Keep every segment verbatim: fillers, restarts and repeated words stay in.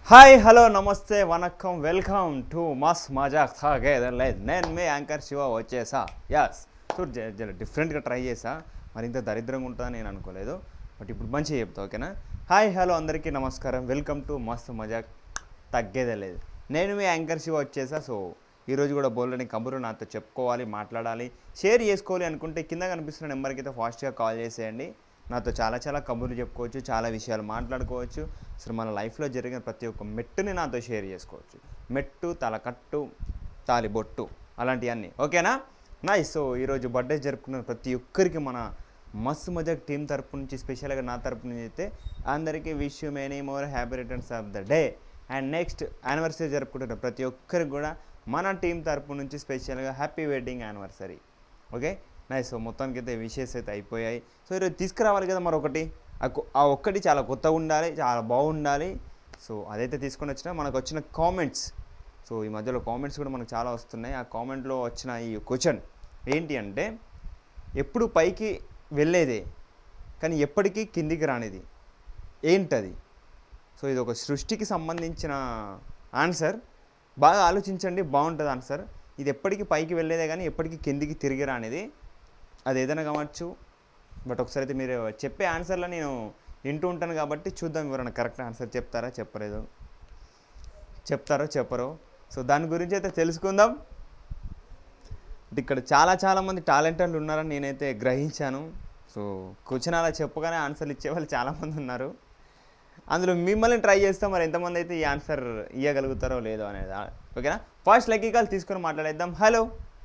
Hi hello నమస్తే vanakkam welcome to మస్ మజాక్ తాగేదలేదు నేను మీ యాంకర్ శివ వచ్చేసా యాస్ సో జర డిఫరెంట్గా ట్రై చేసా మరింత దరిద్రంగా ఉంటుందని నేను అనుకోలేదు బట్ ఇప్పుడు మంచిగా చెప్తా ఓకేనా. హాయ్ హలో అందరికీ నమస్కారం, వెల్కమ్ టు మస్త్ మజాక్ తగ్గేదలేదు. నేను మీ యాంకర్ శివ వచ్చేసా. సో ఈరోజు కూడా బోల్డని కబురు నాతో చెప్పుకోవాలి, మాట్లాడాలి, షేర్ చేసుకోవాలి అనుకుంటే కింద కనిపిస్తున్న నెంబర్కి అయితే ఫాస్ట్గా కాల్ చేసేయండి. నాతో చాలా చాలా కబుర్లు చెప్పుకోవచ్చు, చాలా విషయాలు మాట్లాడుకోవచ్చు. అసలు మన లైఫ్లో జరిగిన ప్రతి ఒక్క మెట్టుని నాతో షేర్ చేసుకోవచ్చు. మెట్టు, తలకట్టు, తాలిబొట్టు అలాంటివన్నీ ఓకేనా. నైస్. సో ఈరోజు బర్త్డే జరుపుకున్న ప్రతి ఒక్కరికి మన మస్త్ మజాక్ టీం తరపు నుంచి, స్పెషల్గా నా తరపు నుంచి అయితే అందరికీ wish you many more happy returns of the day. And next anniversary జరుపుకుంటున్న ప్రతి ఒక్కరికి కూడా మన టీం తరపు నుంచి స్పెషల్గా happy wedding anniversary. Okay nice. So మొత్తానికి అయితే విషెస్ అయితే అయిపోయాయి. సో ఈరోజు తీసుకురావాలి కదా మరొకటి, ఆ ఒక్కటి చాలా కొత్తగా ఉండాలి, చాలా బాగుండాలి. సో అదైతే తీసుకొని వచ్చిన మనకు వచ్చిన కామెంట్స్, సో ఈ మధ్యలో కామెంట్స్ కూడా మనకు చాలా వస్తున్నాయి. ఆ కామెంట్లో వచ్చిన ఈ క్వశ్చన్ ఏంటి అంటే, ఎప్పుడు పైకి వెళ్ళేదే కానీ ఎప్పటికీ కిందికి రానిది ఏంటది? సో ఇది ఒక సృష్టికి సంబంధించిన ఆన్సర్. బాగా ఆలోచించండి, బాగుంటుంది ఆన్సర్. ఇది ఎప్పటికీ పైకి వెళ్ళేదే కానీ ఎప్పటికీ కిందికి తిరిగి రానిది. అది ఏదైనా కావచ్చు, బట్ ఒకసారి అయితే మీరు చెప్పే ఆన్సర్లో నేను వింటూ ఉంటాను కాబట్టి చూద్దాం ఎవరైనా కరెక్ట్ ఆన్సర్ చెప్తారా చెప్పలేదు, చెప్తారో చెప్పరో. సో దాని గురించి అయితే తెలుసుకుందాం. ఇక్కడ చాలా చాలామంది టాలెంటెడ్ ఉన్నారని నేనైతే గ్రహించాను. సో క్వశ్చన్ అలా చెప్పగానే ఆన్సర్లు ఇచ్చేవాళ్ళు చాలామంది ఉన్నారు. అందులో మిమ్మల్ని ట్రై చేస్తాం, మరి ఎంతమంది అయితే ఈ ఆన్సర్ ఇవ్వగలుగుతారో లేదో అనేది ఓకేనా. ఫస్ట్ లక్కీ కాల్ తీసుకొని మాట్లాడేద్దాం. Hello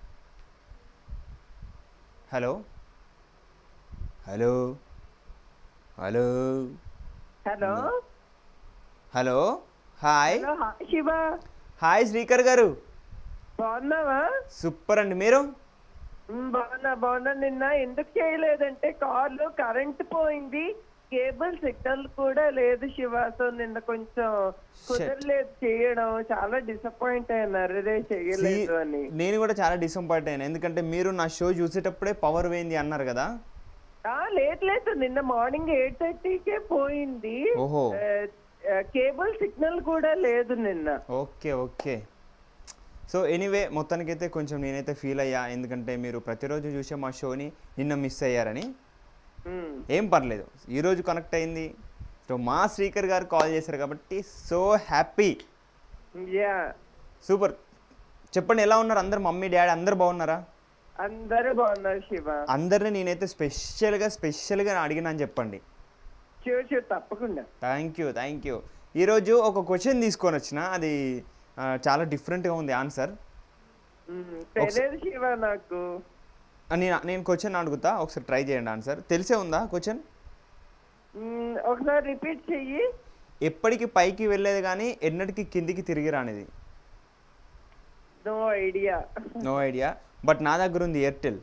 hello hello hello hello hello hi Shiva. Hi Srikar garu, బాగున్నావా? సూపర్ అండి. మీరు? బాగున్నా బాగున్నా. నిన్న ఎందుకు చేయలేదంటే కాల్ కరెంట్ పోయింది, కేబుల్ సిగ్నల్ కూడా లేదు శివ. సో నిన్న కొంచెం కుదరలేదు చేయడం, చాలా డిసప్పాయింట్ అయినారు రే చేయలేదు అని. నేను కూడా చాలా డిసప్పాయింట్ అయ్యాను, ఎందుకంటే మీరు నా షో చూసేటప్పుడే పవర్ పోయింది అన్నారు కదా. లేదు లేదు, నిన్న మార్నింగ్ ఎయిట్ థర్టీకే పోయింది. ఓహో, కేబుల్ సిగ్నల్ కూడా లేదు నిన్న. Okay okay. సో ఎనీవే మొత్తానికైతే కొంచెం నేనైతే ఫీల్ అయ్యా, ఎందుకంటే మీరు ప్రతిరోజు చూసే మా షోని నిన్న మిస్ అయ్యారని. ఏం పర్లేదు, ఈరోజు కనెక్ట్ అయింది. సో మా శ్రీకర్ గారు కాల్ చేశారు కాబట్టి సో హ్యాపీ. సూపర్. చెప్పండి, ఎలా ఉన్నారు అందరు? మమ్మీ డాడీ అందరు బాగున్నారా? అందరూ బాగున్నారు శివ. అందరిని నేనైతే స్పెషల్గా స్పెషల్గా అడిగినా అని చెప్పండి. షూర్ షూర్, తప్పకుండా. Thank you thank you. ఈరోజు ఒక క్వశ్చన్ తీసుకొని వచ్చిన, అది చాలా డిఫరెంట్గా ఉంది ఆన్సర్. తెలియదు శివ నాకు. నేను నేను క్వశ్చన్ అడుగుతా, ఒకసారి ట్రై చేయండి ఆన్సర్. తెలిసే ఉందా క్వశ్చన్? ఒకసారి రిపీట్ చెయ్యి. ఎప్పటికి పైకి వెళ్ళేది కానీ ఎన్నటికి కిందికి తిరిగి రానిది? No idea. No idea, but నా దగ్గర ఉంది ఎయిర్టెల్.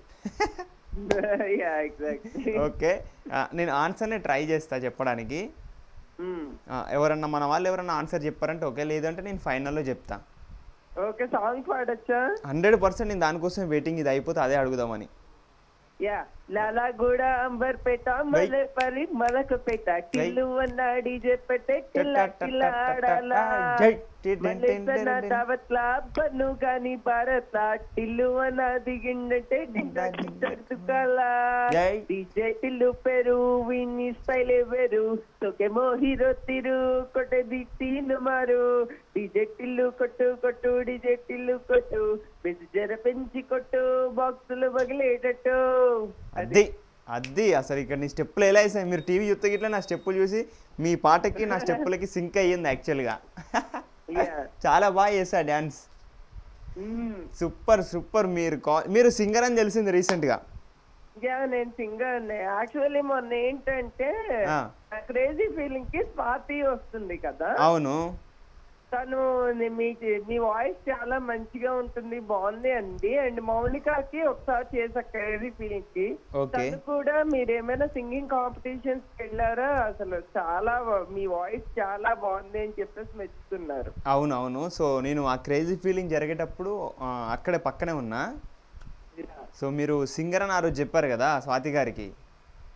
ఓకే, నేను ఆన్సర్ని ట్రై చేస్తా చెప్పడానికి. ఎవరన్నా మన వాళ్ళు ఎవరన్నా ఆన్సర్ చెప్పారంటే ఓకే, లేదంటే నేను ఫైనల్లో చెప్తా. ఓకే, సాంగ్ పాడొచ్చా? హండ్రెడ్ పర్సెంట్ నేను దానికోసం వెయిటింగ్. ఇది అయిపోతే అదే అడుగుదామని. యా లాలాగూడ అంబర్పేట మలపల్లి మలకపేట టిల్లు అన్న డీజే పెట్టే టిల్లా టిల్లా ఆడాలా మలేసన దావత్లా బన్ను గాని భారత్లా టిల్లు అన్న దిగిందంటే డిండా దుకాలా డీజే టిల్లు పేరు విని స్టైల్ వేరు సోకేమో హీరో తిరు కొట్టే దిట్టిను మారు డీజే టిల్లు కొట్టు కొట్టు డీజే టిల్లు కొట్టు బెస్ జర పెంచి కొట్టు బాక్సులు పగిలేటట్టు. అది అది అసలు ఇక్కడ నీ స్టెప్పులు ఎలా వేసాయి? మీరు టీవీ చూస్తే ఇట్లా నా స్టెప్పులు చూసి మీ పాటకి నా స్టెప్పులకి సింక్ అయ్యింది యాక్చువల్గా. చాలా బాగా చేశా డ్యాన్స్. Super super. మీరు మీరు సింగర్ అని తెలిసింది రీసెంట్గా. నేను సింగర్. యాక్చువల్లీ మొన్న ఏంటంటే క్రేజీ ఫీలింగ్ కి స్వాతి వస్తుంది కదా. అవును. తను మీ మీ వాయిస్ చాలా మంచిగా ఉంటుంది, బాగుంది అండి. అండ్ మౌనికాకి ఒకసారి చేసా క్రేజీ ఫీలింగ్ కి. తను కూడా మీరు ఏమైనా సింగింగ్ కాంపిటీషన్స్ వెళ్ళారా? అసలు చాలా మీ వాయిస్ చాలా బాగుంది అని చెప్పేసి మెచ్చుకున్నారు. అవును అవును. సో నేను ఆ క్రేజీ ఫీలింగ్ జరిగేటప్పుడు అక్కడే పక్కనే ఉన్నా. సో మీరు సింగర్ అని ఆ రోజు చెప్పారు కదా స్వాతి గారికి.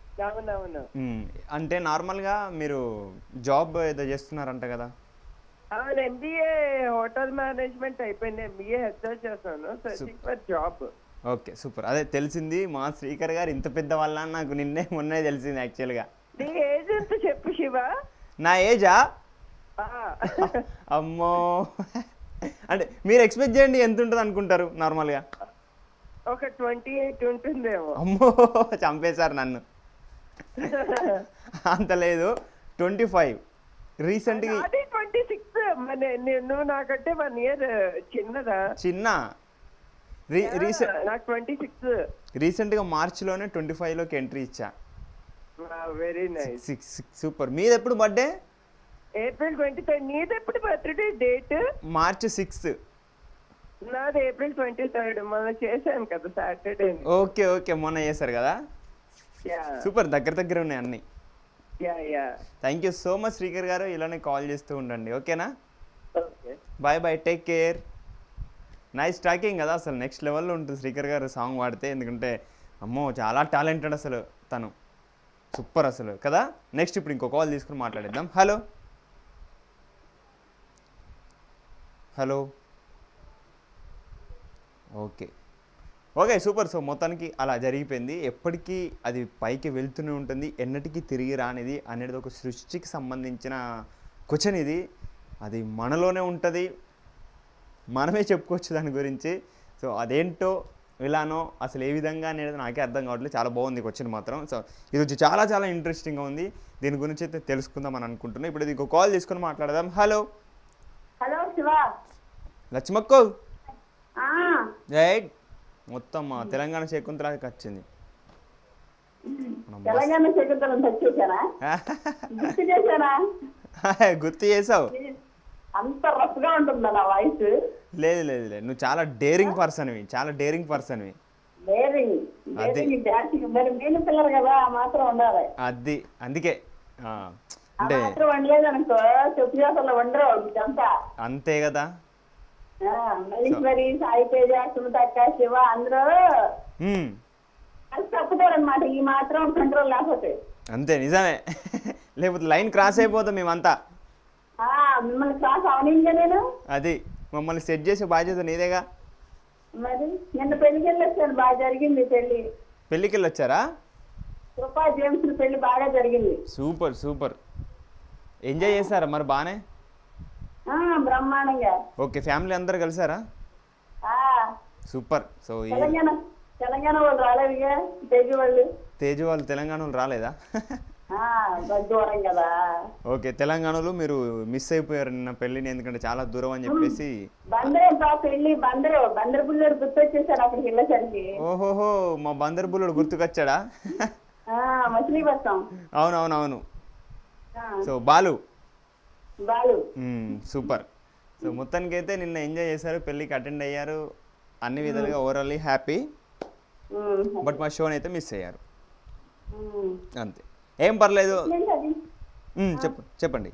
అవునవును. అంటే నార్మల్గా మీరు జాబ్ ఏదో చేస్తున్నారంట కదా? అవును ఎంబీఏ హోటల్ మేనేజ్మెంట్ అయిపోయింది, ఎంబీఏ హెచ్ఆర్ చేస్తాను, searching for job. Okay super. అదే తెలిసింది మా శ్రీకర్ గారు ఇంత పెద్ద వాళ్ళ నాకు నిన్నే మొన్నే తెలిసింది యాక్చువల్గా. నీ ఏజ్ ఎంత చెప్పు శివ? నా ఏజా? ఆ. అమ్మో, అంటే మీరు ఎక్స్పెక్ట్ చేయండి ఎంత ఉంటుంది అనుకుంటారు నార్మల్గా? ఒక ట్వంటీ ఎయిట్ ఉంటుందేమో. అమ్మో చంపేశారు నన్ను. అంత లేదు, ట్వంటీ ఫైవ్ రీసెంట్గా. అది ట్వంటీ సిక్స్. నువ్వు నాకంటే వన్ ఇయర్ చిన్నదా? చిన్న రీసెంట్ నాకు ట్వంటీ సిక్స్. రీసెంట్గా మార్చిలోనే ట్వంటీ ఫైవ్లోకి ఎంట్రీ ఇచ్చా. Very nice. Six super. మీది ఎప్పుడు బర్త్డే? April twenty third. నీది ఎప్పుడు బర్త్డే డేట్? March sixth. నాది ఏప్రిల్ ట్వంటీ థర్డ్. మనం చేశాను కదా సాటర్డే. ఓకే ఓకే, మొన్న చేశారు కదా. సూపర్, దగ్గర దగ్గర ఉన్నాయి అన్ని. Thank you so much Srikar garu, ఇలానే కాల్ చేస్తూ ఉండండి ఓకేనా. Bye bye, take care. Nice talking కదా, అసలు నెక్స్ట్ లెవెల్లో ఉంటుంది శ్రీకర్ గారు సాంగ్ పాడితే. ఎందుకంటే అమ్మో చాలా టాలెంటెడ్ అసలు తను, సూపర్ అసలు కదా. నెక్స్ట్ ఇప్పుడు ఇంకో కాల్ తీసుకుని మాట్లాడేద్దాం. Hello hello okay okay super. So మొత్తానికి అలా జరిగిపోయింది. ఎప్పటికీ అది పైకి వెళ్తూనే ఉంటుంది, ఎన్నటికీ తిరిగి రానిది అనేది ఒక సృష్టికి సంబంధించిన క్వశ్చన్ ఇది. అది మనలోనే ఉంటుంది, మనమే చెప్పుకోవచ్చు దాని గురించి. సో అదేంటో ఇలానో అసలు ఏ విధంగా అనేది నాకే అర్థం కావట్లేదు. చాలా బాగుంది క్వశ్చన్ మాత్రం. సో ఇది వచ్చి చాలా చాలా ఇంట్రెస్టింగ్గా ఉంది, దీని గురించి అయితే తెలుసుకుందాం అని అనుకుంటున్నాను. ఇప్పుడు ఇది ఇంకో కాల్ తీసుకొని మాట్లాడదాం. Hello hello Shiva. లక్ష్మక్కో రైట్. మొత్తం మా తెలంగాణ శకుంతలకి వచ్చింది. తెలంగాణ శకుంతలం వచ్చేసానా? గుర్తు చేశానా? గుర్తు చేసావు. అంత రఫ్ గా ఉంటుందా నా వాయిస్? లేదు లేదు లేదు, నువ్వు చాలా డేరింగ్ పర్సన్వి, చాలా డేరింగ్ పర్సన్వి. Daring daring dancing. మరి నేను పిల్లలు కదా, ఆ మాత్రం ఉండాలి. అది అందుకే అంటే మాత్రం వండలేదు అనుకో, చెప్పు చేసలో వండరు ఇదంతా. అంతే కదా. మహేశ్వరి, సాయి తేజ, సుమత అక్క, శివ అందరూ అది తప్పుతారు అనమాట, ఈ మాత్రం కంట్రోల్ లేకపోతే. అంతే నిజమే, లేకపోతే లైన్ క్రాస్ అయిపోతాం మేమంతా. మిమ్మల్ని క్రాస్ అవనింగా నేను. అది మమ్మల్ని సెట్ చేసే బాధ్యత నీదేగా. మరి నిన్న పెళ్లికి వెళ్ళి వచ్చాను, బాగా జరిగింది పెళ్లి. పెళ్లికి వెళ్ళి వచ్చారా? కృపా జేమ్స్ పెళ్లి బాగా జరిగింది. Super super. ఎంజాయ్ చేశారా మరి బానే? బ్రహ్మాండంగా. ఓకే, ఫ్యామిలీ అందరు కలిసారా? సూపర్. సో తెలంగాణ తెలంగాణ వాళ్ళు రాలేదుగా, తేజు వాళ్ళు. తేజు వాళ్ళు తెలంగాణ వాళ్ళు రాలేదా? దూరం కదా. ఓకే, తెలంగాణలో మీరు మిస్ అయిపోయారు నిన్న పెళ్లిని, ఎందుకంటే చాలా దూరం అని చెప్పేసి. బందరే పెళ్లి, బందరు బందరు బుల్లుడు గుర్తొచ్చేసాడు అక్కడికి వెళ్ళేసరికి. ఓహోహో, మా బందరు బుల్లుడు గుర్తుకొచ్చాడా? మచిలీపట్నం. అవునవునవును. So Balu Balu super. So మొత్తానికి అయితే నిన్న ఎంజాయ్ చేశారు, పెళ్ళికి అటెండ్ అయ్యారు, అన్ని విధాలుగా ఓవరాల్లీ హ్యాపీ. బట్ మా షోని అయితే మిస్ అయ్యారు అంతే. ఏం పర్లేదు, చెప్ప చెప్పండి.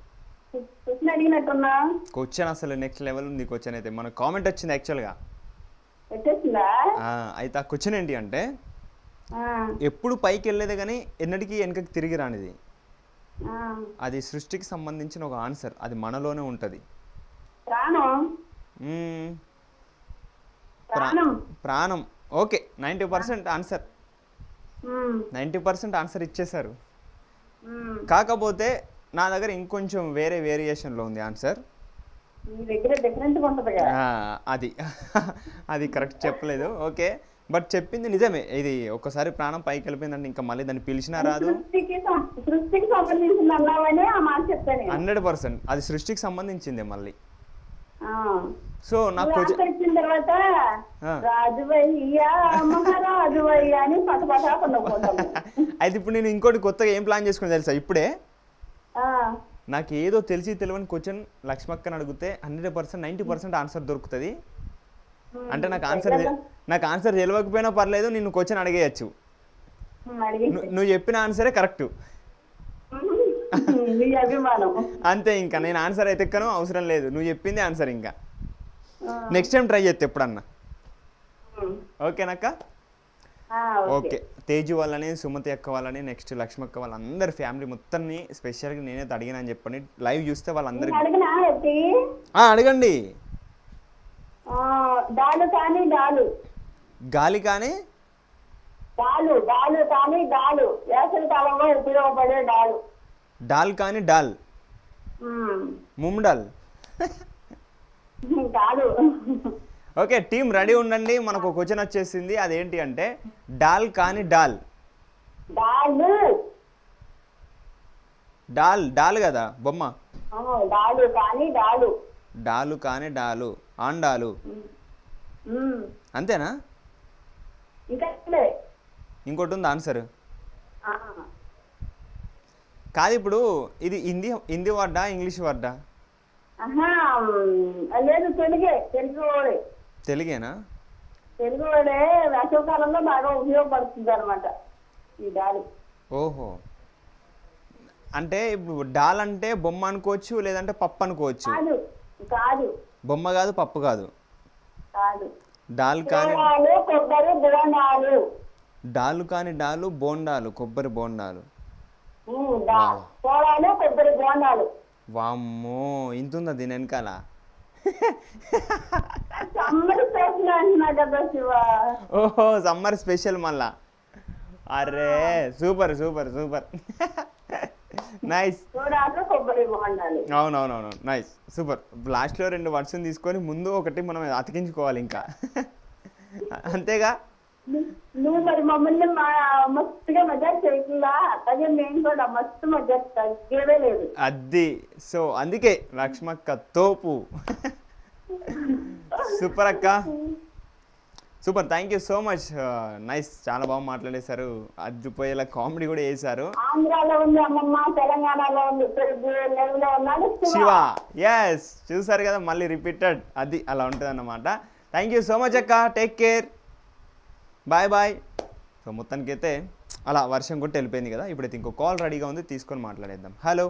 క్వశ్చన్ అసలు నెక్స్ట్ లెవెల్ ఉంది క్వశ్చన్ అయితే. మన కామెంట్ వచ్చింది యాక్చువల్గా. అయితే ఆ క్వశ్చన్ ఏంటి అంటే, ఎప్పుడు పైకి వెళ్ళేది కానీ ఎన్నటికీ వెనకకి తిరిగి రానిది. అది సృష్టికి సంబంధించిన ఒక ఆన్సర్, అది మనలోనే ఉంటుంది. ప్రాణం. Okay, ninety percent answer ninety percent answer ఇచ్చేశారు. కాకపోతే నా దగ్గర ఇంకొంచెం వేరే వేరియేషన్లో ఉంది ఆన్సర్. అది అది కరెక్ట్ చెప్పలేదు. ఓకే, బట్ చెప్పింది నిజమే. ఇది ఒకసారి ప్రాణం పైకి వెళ్ళిపోయిందంటే ఇంకా మళ్ళీ దాన్ని పిలిచినా రాదు. హండ్రెడ్ పర్సెంట్ అది సృష్టికి సంబంధించింది మళ్ళీ. సో నాకు అయితే ఇప్పుడు నేను ఇంకోటి కొత్తగా ఏం ప్లాన్ చేసుకుని తెలుసా ఇప్పుడే, నాకు ఏదో తెలిసి తెలియని క్వశ్చన్ లక్ష్మక్కని అడిగితే hundred percent ninety percent answer దొరుకుతుంది. అంటే నాకు ఆన్సర్ నాకు ఆన్సర్ తెలియకపోయినా పర్లేదు, నిన్ను క్వశ్చన్ అడిగేయచ్చు. నువ్వు చెప్పిన ఆన్సరే కరెక్ట్ అంతే. ఇంకా నేను ఆన్సర్ అయితే ఎక్కను, అవసరం లేదు, నువ్వు చెప్పింది ఆన్సర్. ఇంకా నెక్స్ట్ టైం ట్రై చేస్తే ఎప్పుడన్నా. ఓకేనక్క? ఆ, ఓకే ఓకే తేజు వాళ్ళని సుమతి అక్క వాళ్ళని నెక్స్ట్ లక్ష్మి అక్క వాళ్ళందరి ఫ్యామిలీ మొత్తాన్ని స్పెషల్గా నేనైతే అడిగినా అని చెప్పండి లైవ్ చూస్తే వాళ్ళందరికి నేను అడిగినా ఎత్తి ఆ, అడగండి ఆ, డాలు కానీ డాలు గాలి కానీ డాలు డాలు కానీ డాలు వేసవి కాలంలో ఉపయోగపడే డాలు డాల్ కానీ డాల్ ఉమ్, ముమ్డాల్ డాలు ఓకే టీం రెడీ ఉండండి మనకు ఒక క్వశ్చన్ వచ్చేసింది అదేంటి అంటే డాల్ కానీ డాల్ డాలు డాల్ డాల్ కదా బొమ్మ ఆ, డాలు కానీ డాలు డాలు కానీ డాలు ఆండాలు ఉమ్, అంతేనా ఇంకా లే. ఇంకోటి ఉంది ఆన్సర్ ఆ, కాదు ఇప్పుడు ఇది హిందీ హిందీ వర్డా ఇంగ్లీష్ వర్డా ఆహా, ఉమ్, లేదు తెలుగే తెలుగు వాడే తెలుగేనా తెలుగు వాడే వేసవికాలంలో బాగా ఉపయోగపడుతుంది అనమాట ఈ డాలు ఓహో అంటే ఇప్పుడు డాల్ అంటే బొమ్మ అనుకోవచ్చు లేదంటే పప్పు అనుకోవచ్చు కాదు కాదు బొమ్మ కాదు పప్పు కాదు కాదు డాల్ కానీ బోనాలు కొబ్బరి బోనాలు డాలు కానీ డాలు బోండాలు కొబ్బరి బోండాలు ఉమ్, డా- బోనాలు కొబ్బరి బోనాలు వామ్మో ఇంత ఉందా దీని వెనకాల సమ్మర్ స్పెషల్ అంటున్నా కదా శివ ఓహో సమ్మర్ స్పెషల్ మళ్ళా అరే super super super nice Bonalu కొబ్బరి బోనాలు అవునవునవును నైస్ సూపర్ లాస్ట్లో రెండు వర్డ్స్ తీసుకొని ముందు ఒకటి మనం అతికించుకోవాలి ఇంకా అంతేగా నువ్వు మరి మమ్మల్ని మా మస్తుగా మజా చేయకుండా అట్లాగే మేము కూడా మస్తు మజా తగ్గేదే లేదు అది సో అందుకే లక్ష్మక్క తోపు సూపర్ అక్క super thank you so much nice చాలా బాగా మాట్లాడేశారు అజ్జుపోయేలా కామెడీ కూడా చేశారు ఆంధ్రాలో ఉంది అమ్మమ్మ తెలంగాణలో ఉంది లెవెల్లో ఉన్నాడు శివ ఎస్ చూసారు కదా మళ్ళీ రిపీటెడ్ అది అలా ఉంటుంది అన్నమాట థ్యాంక్ యూ సో మచ్ అక్క take care bye bye so మొత్తానికైతే అలా వర్షం కొట్టి వెళ్ళిపోయింది కదా ఇప్పుడైతే ఇంకో కాల్ రెడీగా ఉంది తీసుకొని మాట్లాడేద్దాం హలో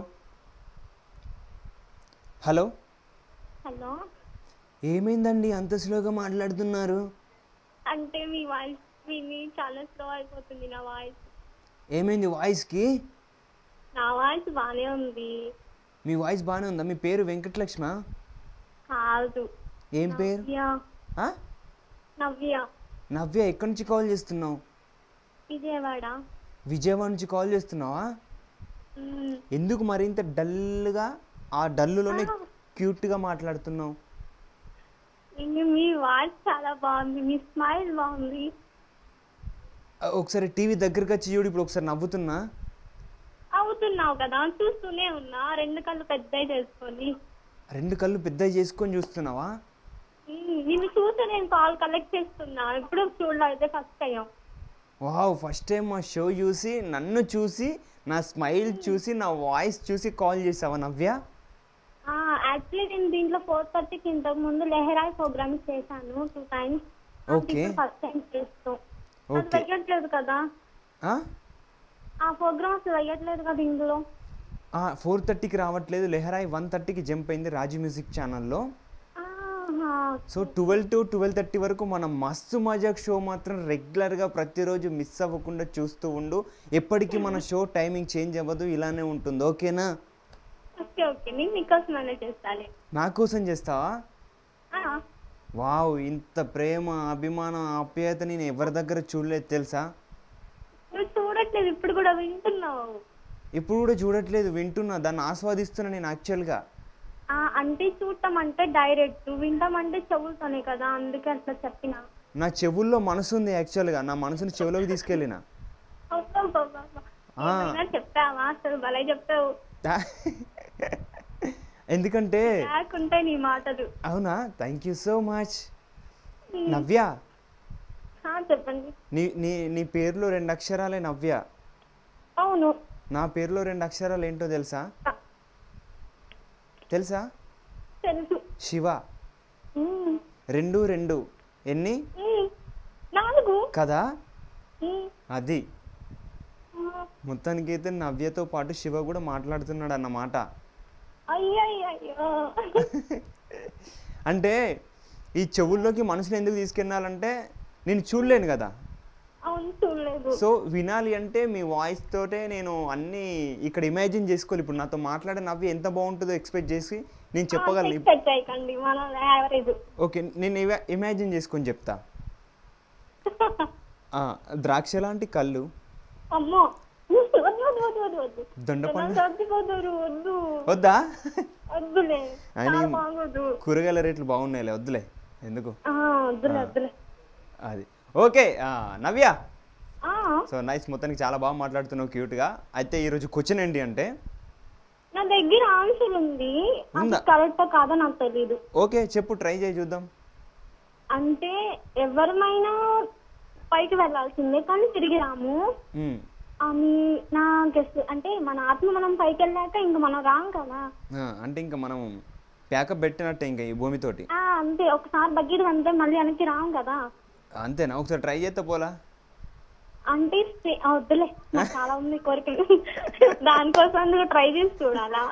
హలో హలో ఏమైందండి అంత స్లోగా మాట్లాడుతున్నారు అంటే మీ వాయిస్ విని చాలా స్లో అయిపోతుంది నా వాయిస్ ఏమైంది వాయిస్కి నా వాయిస్ బానే ఉంది మీ వాయిస్ బాగానే ఉందా మీ పేరు వెంకటలక్ష్మ కాదు ఏం పేరు నవ్య ఆ? నవ్య నవ్య ఎక్కడి నుంచి కాల్ చేస్తున్నావు విజయవాడ విజయవాడ నుంచి కాల్ చేస్తున్నావా మ్మ్. ఎందుకు మరింత డల్గా ఆ డల్లులోనే క్యూట్గా మాట్లాడుతున్నావు ఇంక మీ వాయిస్ చాలా బాగుంది మీ స్మైల్ బాగుంది ఆ, ఒకసారి టీవీ దగ్గరికి వచ్చి చూడు ఇప్పుడు ఒకసారి నవ్వుతున్నా అవుతున్నావు కదా చూస్తూనే ఉన్నా రెండు కళ్ళు పెద్దవి చేసుకొని రెండు కళ్ళు పెద్దవి చేసుకొని చూస్తున్నావా మ్మ్. నిన్ను చూసి నేను కాల్ కలెక్ట్ చేస్తున్నా ఇప్పుడు చూడలేదు అయితే first time wow first time మా షో చూసి నన్ను చూసి నా స్మైల్ చూసి నా వాయిస్ చూసి కాల్ చేసావా నవ్య యాక్చువల్లీ నేను దీంట్లో ఫోర్ థర్టీకి ఇంతకు ముందు లెహరాయ్ ప్రోగ్రామ్ చేశాను two times Okay. First time చేస్తాం అది Okay. వెయ్యట్లేదు కదా ఆ? ఆ ప్రోగ్రామ్స్ వెయ్యట్లేదు కదా ఇందులో ఆ, ఫోర్ థర్టీకి రావట్లేదు లెహరాయి వన్ థర్టీకి జంప్ అయింది రాజీ మ్యూజిక్ ఛానల్లో ఆహా. So twelve to twelve thirty వరకు మన మస్తు మజాక్ షో మాత్రం రెగ్యులర్గా ప్రతిరోజు మిస్ అవ్వకుండా చూస్తూ ఉండు ఎప్పటికీ మన షో టైమింగ్ చేంజ్ అవ్వదు ఇలానే ఉంటుంది ఓకేనా ఓకే ఓకే నేను మీకోసం మేనేజ్ చేస్తాను నా కోసం చేస్తావా ఆ, వావ్ ఇంత ప్రేమ అభిమానం ఆప్యాయత నేను ఎవరి దగ్గర చూడలేదు తెలుసా నువ్వు చూడట్లేదు ఇప్పుడు కూడా వింటున్నావు ఇప్పుడు కూడా చూడట్లేదు వింటున్నా దాన్ని ఆస్వాదిస్తున్నా నేను యాక్చువల్గా ఆ, అంటే చూడటం అంటే డైరెక్ట్ వింటాం అంటే చెవులతోనే కదా అందుకే అట్లా చెప్పిన నా చెవుల్లో మనసు ఉంది యాక్చువల్గా నా మనసుని చెవులోకి తీసుకెళ్ళిన ఆ. ఏమైనా చెప్పావా అసలు భలే చెప్పావు ఎందుకంటే లేకుంటాయి నీ మాటలు అవునా thank you so much Navya ఆ, చెప్పండి నీ నీ నీ పేరులో రెండు అక్షరాలే నవ్య అవును నా పేరులో రెండు అక్షరాలు ఏంటో తెలుసా తెలుసా తెలుసు శివ ఉమ్, రెండు రెండు ఎన్ని ఉమ్, నాలుగు కదా ఉమ్, అది ఆ, మొత్తానికైతే నవ్యతో పాటు శివ కూడా మాట్లాడుతున్నాడు అన్నమాట అయ్యయ్యయ్యో అంటే ఈ చెవుల్లోకి మనసుని ఎందుకు తీసుకెళ్ళాలంటే నేను చూడలేను కదా అవును చూడలేదు. సో వినాలి అంటే మీ వాయిస్ తోటే నేను అన్నీ ఇక్కడ ఇమాజిన్ చేసుకోవాలి. ఇప్పుడు నాతో మాట్లాడే నవ్వి ఎంత బాగుంటుందో ఎక్స్పెక్ట్ చేసి నేను చెప్పగలను. ఎక్స్పెక్ట్ చేయకండి, మన యావరేజ్. ఓకే, నేను ఇమాజిన్ చేసుకొని చెప్తా. ఆ, ద్రాక్ష లాంటి కళ్ళు, అమ్మో వద్దు వద్దు వద్దు వద్దు వద్దు దొండపండు చచ్చిపోతారు, వద్దు వద్దా? వద్దులే, అని చాలా బాగోదు. కూరగాయల రేట్లు బాగున్నాయిలే, వద్దులే ఎందుకు. ఆ, వద్దులే వద్దులే. అది ఓకే. నవ్య, ఆ, సో నైస్, మొత్తానికి చాలా బాగా మాట్లాడుతున్నావు క్యూట్గా. అయితే ఈరోజు క్వశ్చన్ ఏంటి అంటే, నా దగ్గర ఆన్సర్ ఉంది, అది ఉందా? కరెక్టా కాదో నాకు తెలీదు. ఓకే చెప్పు, ట్రై చేయి చూద్దాం. అంటే ఎవరిమైనా పైకి వెళ్ళాల్సిందే కానీ తిరిగి రాము మ్మ్. అని నా గెస్. అంటే మన ఆత్మ మనం పైకి వెళ్ళాక ఇంక మనం రాం కదా. ఆ, అంటే ఇంకా మనం ప్యాకప్ పెట్టినట్టే ఇంకా ఈ భూమితోటి. ఆ, అంతే, ఒకసారి బకెట్ అంతే మళ్ళీ వెనక్కి రాం కదా. అంతేనా? ఒకసారి ట్రై చేస్తే పోలా? అంటే స్టే- ఆ, వద్దులే, నాకు చాలా ఉంది కోరికలు, దానికోసం నువ్వు ట్రై చేసి చూడాలా.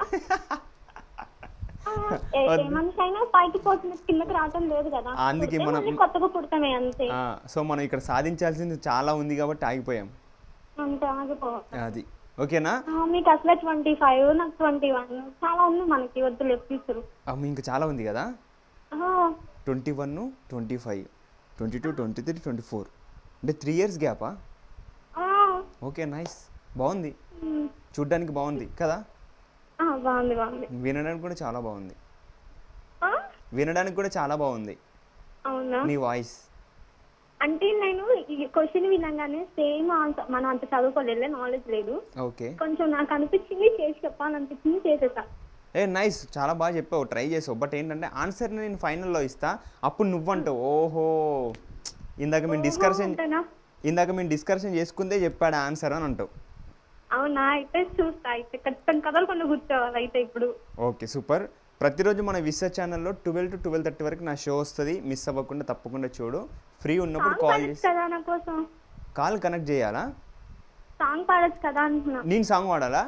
ఆ, ఏ ఏ మనిషి అయినా పైకి పోతుంది, కిందకి రావటం లేదు కదా. అందుకే పుడితే మనం- మళ్ళీ కొత్తగా పుడతామే అంతే. ఆ, సో మనం ఇక్కడ సాధించాల్సింది చాలా ఉంది కాబట్టి ఆగిపోయాం. అంతే ఆగిపో. అది ఓకేనా? ఆ, మీకు అసలే ట్వంటీ ఫైవ్ నాకు ట్వంటీ వన్ చాలా ఉంది మనకి, వద్దులే ఫ్యూచర్. అమ్మ, ఇంకా చాలా ఉంది కదా. Twenty one twenty five twenty two twenty three twenty four అంటే త్రీ ఇయర్స్ గ్యాపా? ఓకే నైస్, బాగుంది, చూడ్డానికి బాగుంది కదా. బాగుంది బాగుంది. వినడానికి కూడా చాలా బాగుంది, ఆ, వినడానికి కూడా చాలా బాగుంది అవునా? నీ వాయిస్. అంటే నేను ఈ క్వశ్చన్ వినగానే సేమ్ ఆన్సర్, మనం అంత చదువుకోలేదు, నాలెడ్జ్ లేదు, ఓకే. కొంచెం నాకు అనిపించింది చేసి చెప్పాలనిపించింది చేసేసా. ఏ నైస్, చాలా బాగా చెప్పావు, ట్రై చేసావు. బట్ ఏంటంటే ఆన్సర్ నేను ఫైనల్లో ఇస్తా, అప్పుడు నువ్వంటావు ఓహో ఇందాక మేము డిస్కషన్ అంతేనా? ఇందాక మేము డిస్కషన్ చేసుకుందే చెప్పాడు ఆన్సర్ అని అంటావు. అవునా? అయితే చూస్తా, అయితే ఖచ్చితంగా కదలకుండా కూర్చోవాలి అయితే ఇప్పుడు. Okay super. ప్రతిరోజు మన విస్సా ఛానల్లో ట్వెల్వ్ టు ట్వెల్వ్ థర్టీ వరకు నా షో వస్తుంది, మిస్ అవ్వకుండా తప్పకుండా చూడు. ఫ్రీ ఉన్నప్పుడు సాంగ్ కాల్ పాడచ్చు చేసి కదా నా కోసం, కాల్ కనెక్ట్ చేయాలా? సాంగ్ పాడచ్చు కదా అంటున్నా. నేను సాంగ్ వాడాలా?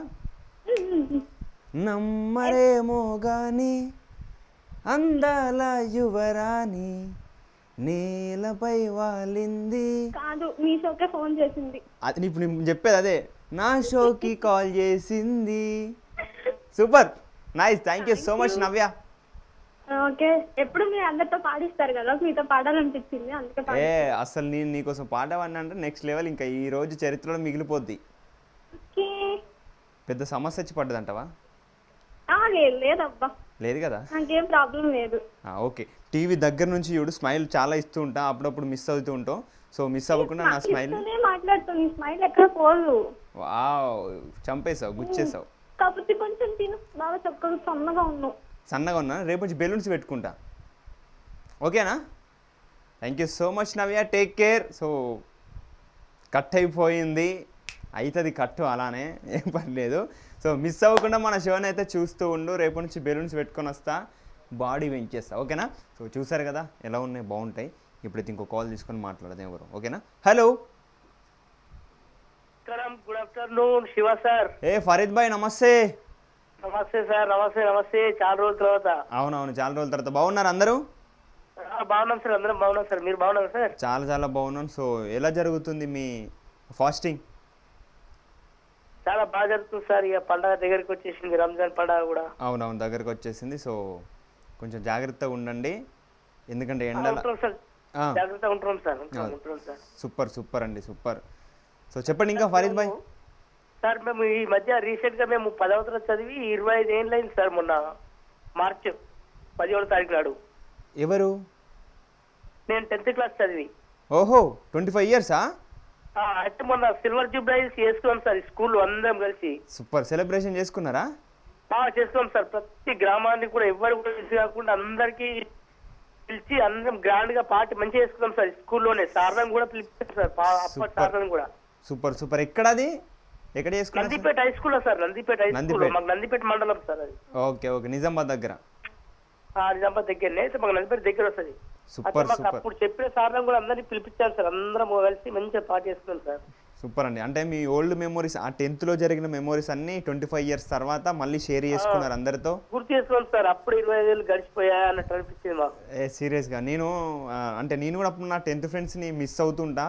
నమ్మరేమో గాని అందాల యువరాణి నేలపై వాలింది. కాదు, మీ షోకే ఫోన్ చేసింది. అది ఇప్పుడు నేను చెప్పేది అదే, నా షోకి కాల్ చేసింది. Super nice, thank you so much Navya. Okay, ఎప్పుడు మీరు అందరితో పాడిస్తారు కదా, మీతో పాడాలనిపించింది అందుకే ఏ పాడి. అసలు నేను నీకోసం పాట పాడినా అంటే నెక్స్ట్ లెవెల్, ఇంకా ఈ రోజు చరిత్రలో మిగిలిపోద్ది. ఓకే. పెద్ద సమస్య వచ్చి పడ్డదంటవా? ఆ, లేదు లేదబ్బా, లేదు కదా. నాకేం ప్రాబ్లం లేదు. ఓకే, టీవీ దగ్గర నుంచి చూడు, స్మైల్ చాలా ఇస్తూ ఉంటా, అప్పుడప్పుడు మిస్ అవుతూ ఉంటాం. సో మిస్ అవ్వకుండా నా స్మైల్. మాట్లాడుతుంది, స్మైల్ ఎక్కడ పోదు. వావ్, చంపేసావు, గుచ్చేసావు. కాకపోతే కొంచెం తిను, బాగా చక్కగా సన్నగా ఉన్నావు. సన్నగా ఉన్నా, రేపు నుంచి బెలూన్స్ పెట్టుకుంటా, ఓకేనా? Thank you so much Navya, take care. So cut అయిపోయింది, అవుతుంది కట్టు, అలానే ఏం పర్లేదు. సో మిస్ అవ్వకుండా మన షోని అయితే చూస్తూ ఉండు, రేపు నుంచి బెలూన్స్ పెట్టుకొని వస్తా, బాడీ పెంచేస్తా, ఓకేనా? సో చూసారు కదా ఎలా ఉన్నాయి, బాగుంటాయి. ఇప్పుడైతే ఇంకో కాల్ తీసుకొని మాట్లాడదాం ఎవరు, ఓకేనా? Hello, good afternoon Shiva sir. ఏ ఫరీద్ భాయ్ నమస్తే. నమస్తే సార్, నమస్తే నమస్తే, చాలా రోజుల తర్వాత. అవునవును, చాలా రోజుల తర్వాత. బాగున్నారు అందరూ? బాగున్నాం సార్, అందరం బాగున్నాం సార్, మీరు బాగున్నారు సార్? చాలా చాలా బాగున్నాను. సో ఎలా జరుగుతుంది మీ ఫాస్టింగ్? చాలా బాగా జరుగుతుంది సార్, ఇక పండగ దగ్గరికి వచ్చేసింది, రంజాన్ పండగ కూడా. అవునవును, దగ్గరకు వచ్చేసింది. సో కొంచెం జాగ్రత్తగా ఉండండి, ఎందుకంటే ఎండల. ఉంటాం సార్, జాగ్రత్తగా ఉంటున్నాం సార్, ఉంటున్నాం సార్. సూపర్ సూపర్ అండి, సూపర్. సో చెప్పండి ఇంకా ఫరీద్ భాయ్. సార్ మేము ఈ మధ్య రీసెంట్ గా మేము పదవ తరగతి చదివి ఇరవై ఐదు ఏళ్ళు అయింది సార్, మొన్న మార్చ్ పదిహేడు తారీఖు నాడు. ఎవరు? నేను టెన్త్ క్లాస్ చదివి. ఓహో, ట్వంటీ ఫైవ్ ఇయర్సా? అయితే మొన్న సిల్వర్ జూబ్లైస్ చేసుకున్నాం సార్, స్కూల్ అందరం కలిసి. సూపర్, సెలబ్రేషన్ చేసుకున్నారా? చేసుకున్నాం సార్, ప్రతి గ్రామానికి కూడా ఎవరు కూడా తెలిసి కాకుండా అందరికి పిలిచి అందరం గ్రాండ్ గా పార్టీ మంచిగా చేసుకున్నాం సార్, స్కూల్లోనే. సార్లను కూడా పిలిపించాం సార్, అప్పటి సార్లను కూడా. Super super. ఎక్కడది, ఎక్కడ చేసుకున్నారు? Nandipet high school sir, Nandipet high school, మాకు నందిపేట మండలం సార్ అది. ఓకే ఓకే, నిజామాబాద్ దగ్గర. నిజామాబాద్ దగ్గరనే, అయితే మాకు నందిపేట దగ్గర వస్తుంది. Super super. అప్పుడు చెప్పిన సార్లను కూడా అందరినీ పిలిపించాను సార్, అందరం కలిసి మంచిగా పార్టీ చేసుకున్నాం సార్. సూపర్ అండి. అంటే మీ ఓల్డ్ మెమోరీస్, ఆ టెన్త్ లో జరిగిన మెమోరీస్ అన్ని ట్వంటీ ఫైవ్ ఇయర్స్ తర్వాత మళ్ళీ షేర్ చేసుకున్నారు అందరితో? గుర్తు చేసుకున్నాం సార్, అప్పుడు ఇరవై ఐదు ఏళ్ళు గడిచిపోయా అన్నట్టు అనిపించింది మాకు. ఏ సీరియస్గా నేను అంటే నేను కూడా అప్పుడు నా టెన్త్ ఫ్రెండ్స్ని మిస్ అవుతుంటా,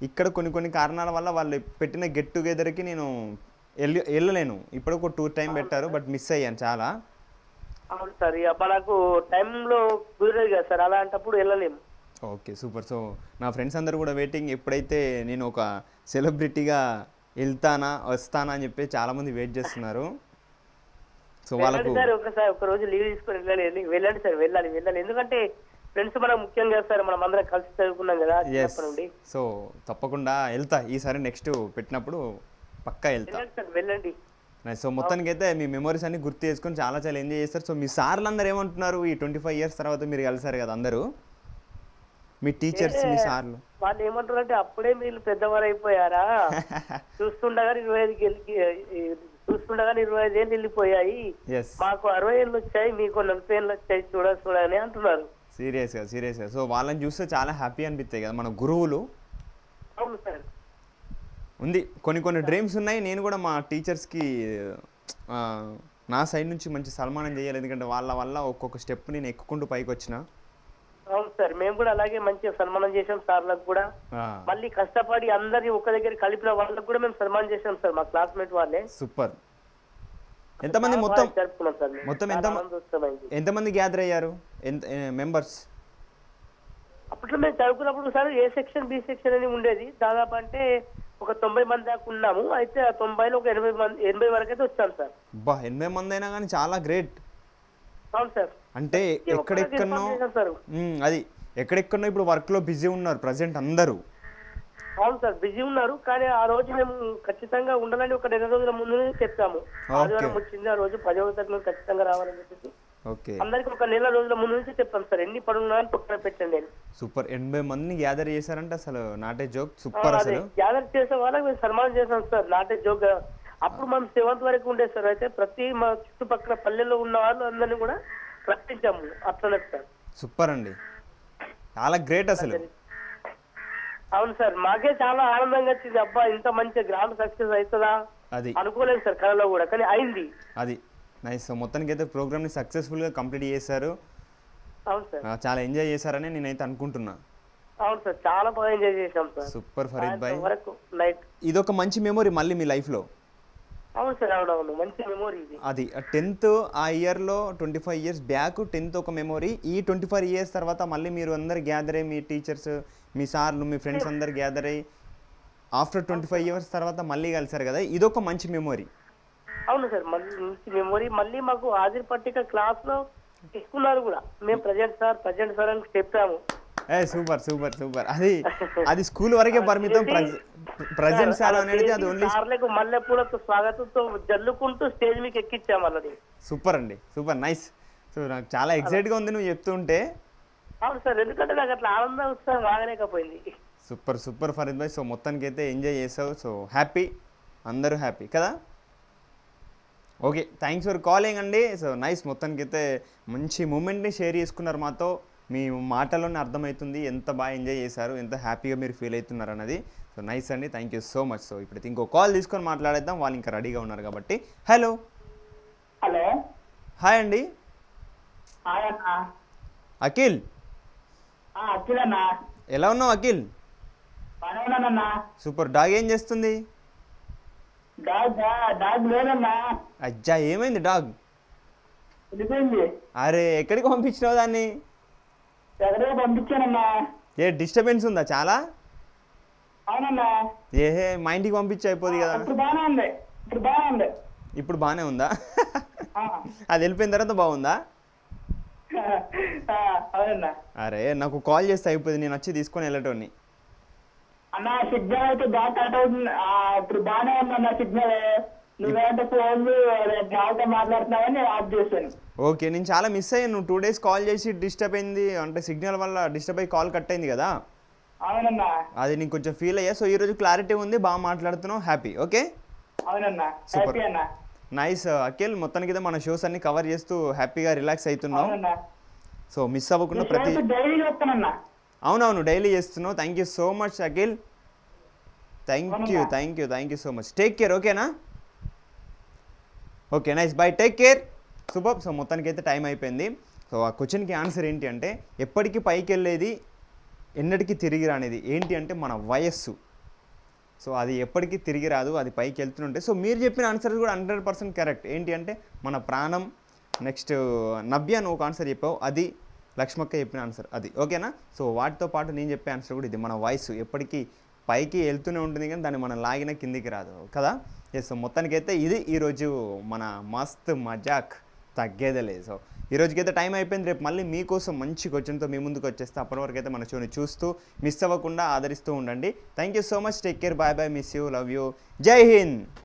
ఇక్కడ కొన్ని కొన్ని కారణాల వల్ల వాళ్ళు పెట్టిన గెట్ టుగెదర్కి నేను వెళ్ళి వెళ్ళలేను. ఇప్పుడు ఒక టూ టైం పెట్టారు, బట్ మిస్ అయ్యాను చాలా. అవును సార్, ఇక మనకు టైంలో కుదరదు కదా సార్, అలాంటప్పుడు వెళ్ళలేము. Okay super. సో నా ఫ్రెండ్స్ అందరూ కూడా వెయిటింగ్, ఎప్పుడైతే నేను ఒక సెలబ్రిటీగా వెళ్తానా వస్తానా అని చెప్పి చాలామంది వెయిట్ చేస్తున్నారు. సో వాళ్ళకు సార్ ఒకసారి ఒక రోజు లీవ్ తీసుకొని వెళ్ళాలి, వెళ్ళండి సార్, వెళ్ళాలి వెళ్ళాలి ఎందుకంటే ఫ్రెండ్స్ మనం ముఖ్యంగా సార్, మనం అందరం కలిసి చదువుకున్నాం కదా చిన్నప్పటి నుండి. సో తప్పకుండా వెళ్తా ఈసారి, నెక్స్ట్ పెట్టినప్పుడు పక్కా వెళ్తా. సార్ వెళ్ళండి. సో మొత్తానికి అయితే మీ మెమరీస్ అన్ని గుర్తు చేసుకొని చాలా చాలా ఎంజాయ్ చేస్తారు. సో మీ సార్లు అందరూ ఏమంటున్నారు, ఈ ట్వంటీ ఫైవ్ ఇయర్స్ తర్వాత మీరు కలిసారు కదా అందరూ, మీ టీచర్స్ మీ సార్లు వాళ్ళు ఏమంటారు అంటే, అప్పుడే మీరు పెద్దవారు అయిపోయారా, చూస్తుండగా ఇరవై ఐదుకి చూస్తుండగా ఇరవై ఐదు ఏళ్ళు వెళ్ళిపోయాయి, మాకు అరవై ఏళ్ళు వచ్చాయి, మీకు నలభై ఏళ్ళు వచ్చాయి, చూడ చూడని అంటున్నారు. సీరియస్గా సీరియస్గా సో వాళ్ళని చూస్తే చాలా హ్యాపీ అనిపిస్తాయి కదా మన గురువులు. అవును సార్, ఉంది కొన్ని కొన్ని డ్రీమ్స్ ఉన్నాయి. నేను కూడా మా టీచర్స్కి నా సైడ్ నుంచి మంచి సన్మానం చేయాలి, ఎందుకంటే వాళ్ళ వల్ల ఒక్కొక్క స్టెప్ నేను ఎక్కుకుంటూ పైకి వచ్చిన. అవును సార్, మేము కూడా అలాగే మంచిగా సన్మానం చేసాం సార్లకు కూడా. మళ్ళీ కష్టపడి అందరినీ ఒక దగ్గర కలిపిన వాళ్ళకు కూడా మేము సన్మానం చేసాం సార్, మా క్లాస్మేట్ వాళ్ళే. సూపర్. ఎంతమంది మొత్తం జరుపుకున్నాం సార్, మొత్తం ఎంత ఎంతమంది గ్యాదర్ అయ్యారు, ఎంత మెంబర్స్? అప్పట్లో మేము చదువుకున్నప్పుడు sir A section B section అని ఉండేది, దాదాపు అంటే ఒక తొంభై మంది దాకా ఉన్నాము. అయితే ఆ తొంభైలో ఒక ఎనభై మంది ఎనభై వరకు అయితే వచ్చాను సార్. బా ఎనభై మంది అయినా కానీ చాలా గ్రేట్. అవును సార్, అంటే ఎక్కడెక్కడనో అది ఎక్కడెక్కడనో ఇప్పుడు వర్క్ లో బిజీ ఉన్నారు ప్రజెంట్ అందరూ. అవును సార్ బిజీ ఉన్నారు, కానీ ఆ రోజు మేము ఖచ్చితంగా ఉండాలని ఒక నెల రోజుల ముందు చెప్పాము. ఆదివారం వచ్చింది, ఆ రోజు పదవ తరగతి ఖచ్చితంగా రావాలని చెప్పేసి అందరికి ఒక నెల రోజుల ముందు నుంచి చెప్పాం సార్, ఎన్ని పనులు పక్కన పెట్టండి. సూపర్. ఎనభై మందిని గ్యాదర్ చేశారంటే అసలు నాటే జోక్ సూపర్. అసలు గ్యాదర్ చేసే వాళ్ళకి మేము సన్మానం చేసాం సార్, నాటే జోక్. అప్పుడు మనం సెవెంత్ వరకు ఉండేది సార్, అయితే ప్రతి మా చుట్టుపక్కల పల్లెల్లో ఉన్న వాళ్ళు అందరినీ కూడా ప్రకటించాము అట్లనే సార్. సూపర్ అండి, చాలా గ్రేట్ అసలు. అవును సార్, మాకే చాలా ఆనందంగా వచ్చింది, అబ్బా ఇంత మంచి గ్రాండ్ సక్సెస్ అవుతుందా అది అనుకోలేదు సార్ కళలో కూడా, కానీ అయింది. అది నైస్. మొత్తానికి అయితే ప్రోగ్రామ్ ని సక్సెస్ఫుల్ గా కంప్లీట్ చేశారు. అవును సార్, చాలా ఎంజాయ్ చేశారని నేనైతే అనుకుంటున్నా. అవును సార్, చాలా బాగా ఎంజాయ్ చేశాం సార్. సూపర్ ఫరీద్ భాయ్, వరకు నైట్ ఇది ఒక మంచి మెమొరీ మళ్ళీ మీ లైఫ్ లో. అవును సార్, అవునవును మంచి మెమొరీ ఇది. అది టెన్త్ ఆ ఇయర్ లో twenty five years back tenth ఒక మెమొరీ, ఈ ట్వంటీ ఫైవ్ ఇయర్స్ తర్వాత మళ్ళీ మీరు అందరు గ్యాదర్ అయ్యి మీ టీచర్స్ మీ సార్లు మీ ఫ్రెండ్స్ అందరు గ్యాదర్ అయ్యి ఆఫ్టర్ ట్వంటీ ఫైవ్ ఇయర్స్ తర్వాత మళ్ళీ కలిసారు కదా, ఇదొక మంచి మెమొరీ. అవును సార్, మళ్ళీ మంచి మెమొరీ. మళ్ళీ మాకు హాజరు పట్టిక క్లాస్ లో తీసుకున్నారు కూడా, మేము ప్రజెంట్ సార్ ప్రజెంట్ సార్ అని చెప్పాము. ఏ సూపర్ సూపర్ సూపర్. అది అది స్కూల్ వరకే పరిమితం, ప్రజెంట్ సార్ అనేది అది ఓన్లీ సార్లకు మల్లెపూలతో స్వాగతంతో జల్లుకుంటూ స్టేజ్ మీకు ఎక్కించాము అన్నది. సూపర్ అండి, సూపర్ నైస్. సో నాకు చాలా ఎక్సైట్ గా ఉంది నువ్వు చెప్తుంటే. అవును సార్, ఎందుకంటే నాకు అట్లా ఆనందం ఉత్సాహం ఆగలేకపోయింది. Super super Farid bhai. So మొత్తానికి అయితే ఎంజాయ్ చేసావు, సో హ్యాపీ, అందరూ హ్యాపీ కదా. ఓకే, థ్యాంక్స్ ఫర్ కాలింగ్ అండి. సో నైస్, మొత్తానికి అయితే మంచి మూమెంట్ని షేర్ చేసుకున్నారు మాతో. మీ మాటలోనే అర్థమవుతుంది ఎంత బాగా ఎంజాయ్ చేశారు, ఎంత హ్యాపీగా మీరు ఫీల్ అవుతున్నారు అన్నది. సో నైస్ అండి, thank you so much. So ఇప్పుడైతే ఇంకో కాల్ తీసుకొని మాట్లాడేద్దాం, వాళ్ళు ఇంకా రెడీగా ఉన్నారు కాబట్టి. హలో హలో హాయ్ అండి. హాయ్ అన్న. అఖిల్ అఖిల్ అన్న, ఎలా ఉన్నావు అఖిల్? బాగానే ఉన్నానన్నా. సూపర్. డాగ్ ఏం చేస్తుంది? డాగ్ డాగ్ లేదన్నా. అజ్జా, ఏమైంది డాగ్? వెళ్ళిపోయింది. అరే ఎక్కడికి పంపించినావు దాన్ని? ఎక్కడికి పంపించానన్నా. ఏ డిస్టర్బెన్స్ ఉందా చాలా? అవునన్నా. ఏహే మా ఇంటికి పంపించి అయిపోదు కదా. ఇప్పుడు బాగానే ఉంది, ఇప్పుడు బాగానే ఉంది. ఇప్పుడు బాగానే ఉందా? అది వెళ్ళిపోయిన తర్వాత బాగుందా? అవునన్నా. అరే నాకు కాల్ చేస్తే అయిపోయింది, నేను వచ్చి తీసుకొని వెళ్ళటోని. అన్న సిగ్నల్ అయితే బాగా కట్ అవుతుంది, ఇప్పుడు బాగానే ఉందన్న సిగ్నల్. నువ్వేంటే ఫోన్ బాగా మాట్లాడుతున్నావని నేను ఆఫ్ చేశాను. ఓకే, నేను చాలా మిస్ అయ్యాను. నువ్వు టూ డేస్ కాల్ చేసి డిస్టర్బ్ అయింది, అంటే సిగ్నల్ వల్ల డిస్టర్బ్ అయ్యి కాల్ కట్ అయింది కదా. అవునన్నా. అది నీకు కొంచెం ఫీల్ అయ్యా. సో ఈరోజు క్లారిటీ ఉంది, బాగా మాట్లాడుతున్నావు, హ్యాపీ. ఓకే అవునన్నా, సూపర్ నైస్. అఖిల్ మొత్తానికి అయితే మన షోస్ అన్ని కవర్ చేస్తూ హ్యాపీగా రిలాక్స్ అవుతున్నావు. సో మిస్ అవ్వకుండా ప్రతి అవునవును డైలీ చేస్తున్నావు. Thank you so much Akhil, thank you thank you thank you so much. Take care, ఓకేనా? Okay nice, bye, take care. Super. So మొత్తానికి అయితే టైం అయిపోయింది. సో ఆ క్వశ్చన్కి ఆన్సర్ ఏంటి అంటే, ఎప్పటికీ పైకి వెళ్ళేది ఎన్నటికీ తిరిగి రానేది ఏంటి అంటే మన వయస్సు. సో అది ఎప్పటికీ తిరిగి రాదు, అది పైకి వెళ్తుంటే. సో మీరు చెప్పిన ఆన్సర్ కూడా హండ్రెడ్ పర్సెంట్ కరెక్ట్. ఏంటి అంటే మన ప్రాణం. నెక్స్ట్ నవ్య నువ్వు ఒక ఆన్సర్ చెప్పావు, అది లక్ష్మక్క చెప్పిన ఆన్సర్ అది. ఓకేనా? సో వాటితో పాటు నేను చెప్పే ఆన్సర్ కూడా ఇది, మన వాయిస్ ఎప్పటికీ పైకి వెళ్తూనే ఉంటుంది కానీ దాన్ని మనం లాగిన కిందికి రాదు కదా. ఎస్, సో మొత్తానికైతే ఇది ఈరోజు మన మస్త్ మజాక్ తగ్గేదే లేదు. సో ఈ రోజుకైతే టైం అయిపోయింది. రేపు మళ్ళీ మీకోసం మంచి క్వశ్చన్తో మీ ముందుకు వచ్చేస్తే అప్పటి వరకు అయితే మన షోని చూస్తూ మిస్ అవ్వకుండా ఆదరిస్తూ ఉండండి. Thank you so much. Take care. Bye bye. Miss you. Love you. Jai Hind.